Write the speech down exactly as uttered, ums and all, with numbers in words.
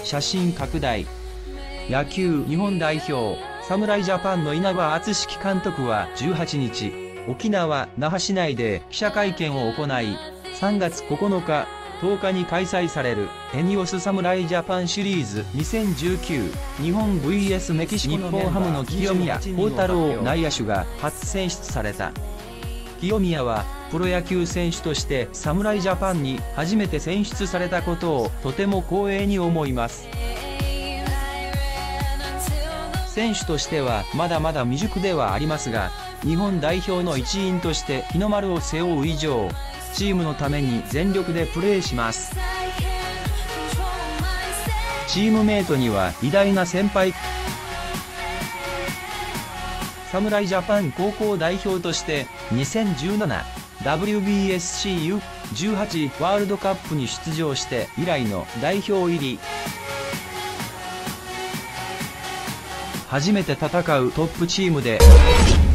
写真拡大。野球日本代表、侍ジャパンの稲葉篤紀監督はじゅうはちにち、沖縄・那覇市内で記者会見を行い、さんがつここのか、とおかに開催されるエニオス侍ジャパンシリーズにせんじゅうきゅう日本 ブイエス メキシコの日本ハムの清宮幸太郎内野手が初選出された。清宮はプロ野球選手として侍ジャパンに初めて選出されたことをとても光栄に思います。選手としてはまだまだ未熟ではありますが、日本代表の一員として日の丸を背負う以上、チームのために全力でプレーします。チームメイトには偉大な先輩、侍ジャパン高校代表としてにせんじゅうなな ダブリュービーエスシー ユーじゅうはち ワールドカップに出場して以来の代表入り。初めて戦うトップチームで